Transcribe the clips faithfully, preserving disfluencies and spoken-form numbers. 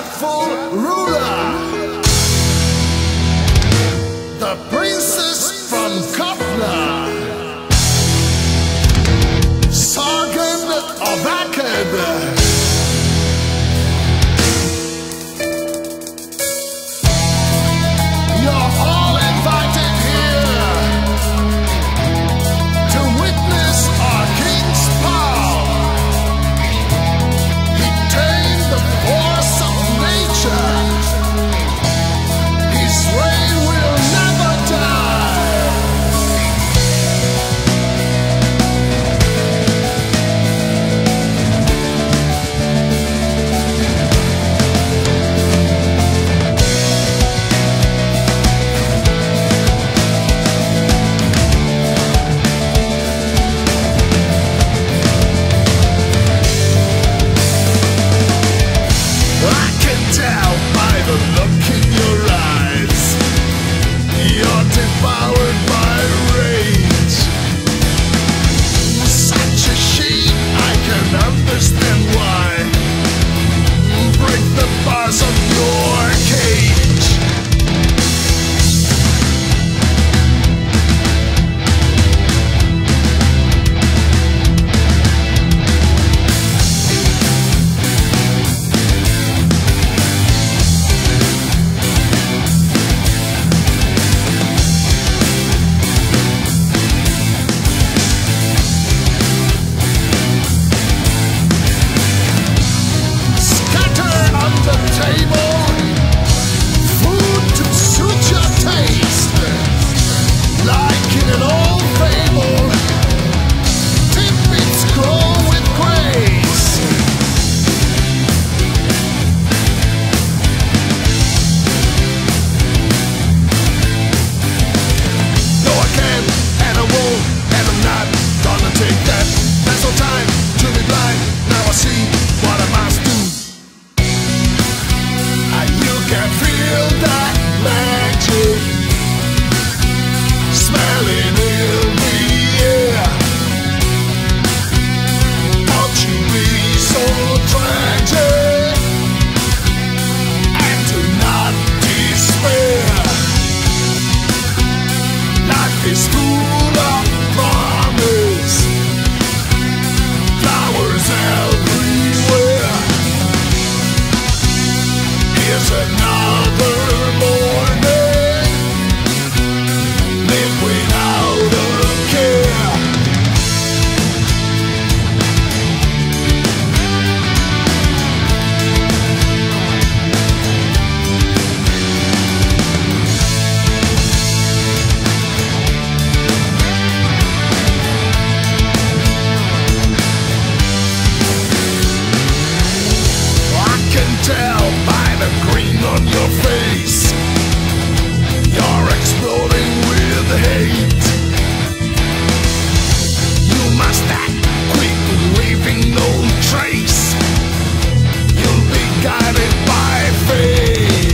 wrathful ruler, the princess from Qatna, Sargon of Akkad. You're all invited here to witness our king's power. He tamed the force of nature. His reign will never die. Devoured by rage. Such a shame, I can understand why. Break the bars of your cage. It's full of promise, flowers everywhere. Here's another morning, live without a care. Tell by the green on your face, you're exploding with hate. You must act quick, leaving no trace. You'll be guided by fate.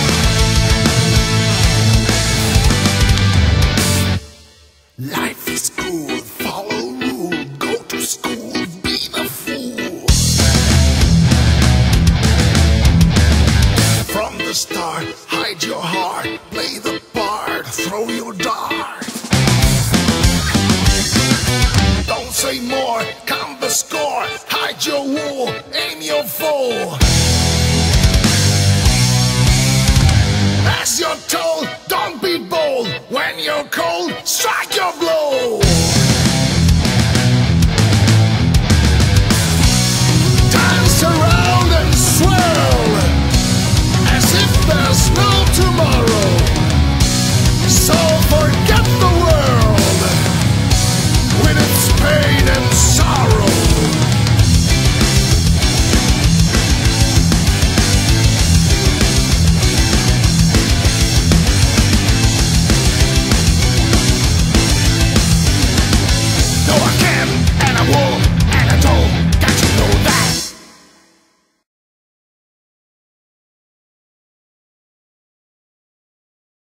Life is